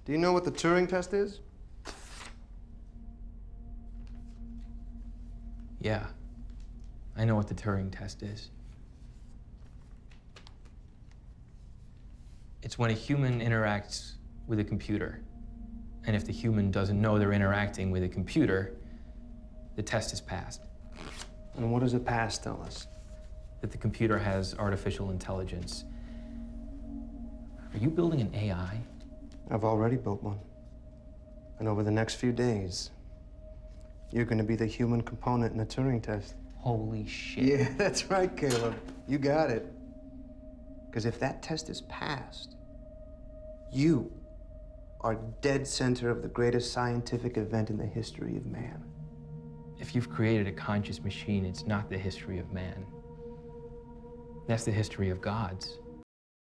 Do you know what the Turing test is? Yeah, I know what the Turing test is. It's when a human interacts with a computer. And if the human doesn't know they're interacting with a computer, the test is passed. And what does a pass tell us? That the computer has artificial intelligence. Are you building an AI? I've already built one. And over the next few days, you're going to be the human component in the Turing test. Holy shit. Yeah, that's right, Caleb. You got it. Because if that test is passed, you are dead center of the greatest scientific event in the history of man. If you've created a conscious machine, it's not the history of man. That's the history of gods.